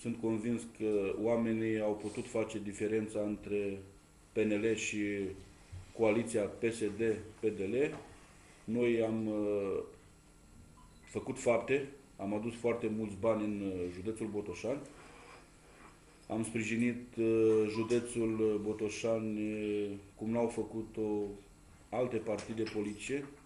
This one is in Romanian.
Sunt convins că oamenii au putut face diferența între PNL și coaliția PSD-PDL. Noi am făcut fapte, am adus foarte mulți bani în județul Botoșani, am sprijinit județul Botoșani cum n-au făcut-o alte partide politice,